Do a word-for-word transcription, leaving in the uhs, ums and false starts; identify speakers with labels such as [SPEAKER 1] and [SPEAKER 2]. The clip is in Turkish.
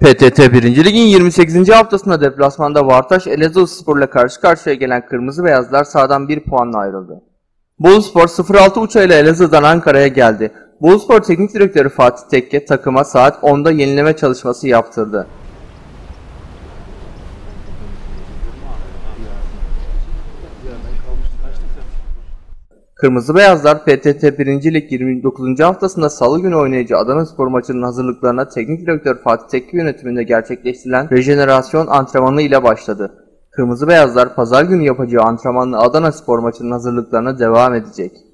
[SPEAKER 1] P T T birinci Lig'in yirmi sekizinci haftasında deplasmanda Vartaş Elazığspor ile karşı karşıya gelen Kırmızı Beyazlar sahadan bir puanla ayrıldı. Boluspor sıfır altı uçağıyla Elazığ'dan Ankara'ya geldi. Boluspor Teknik Direktörü Fatih Tekke takıma saat onda yenileme çalışması yaptırdı. Kırmızı Beyazlar P T T birinci Lig yirmi dokuzuncu haftasında Salı günü oynayacağı Adanaspor maçının hazırlıklarına Teknik Direktör Fatih Tekke yönetiminde gerçekleştirilen rejenerasyon antrenmanı ile başladı. Kırmızı Beyazlar Pazar günü yapacağı antrenmanla Adanaspor maçının hazırlıklarına devam edecek.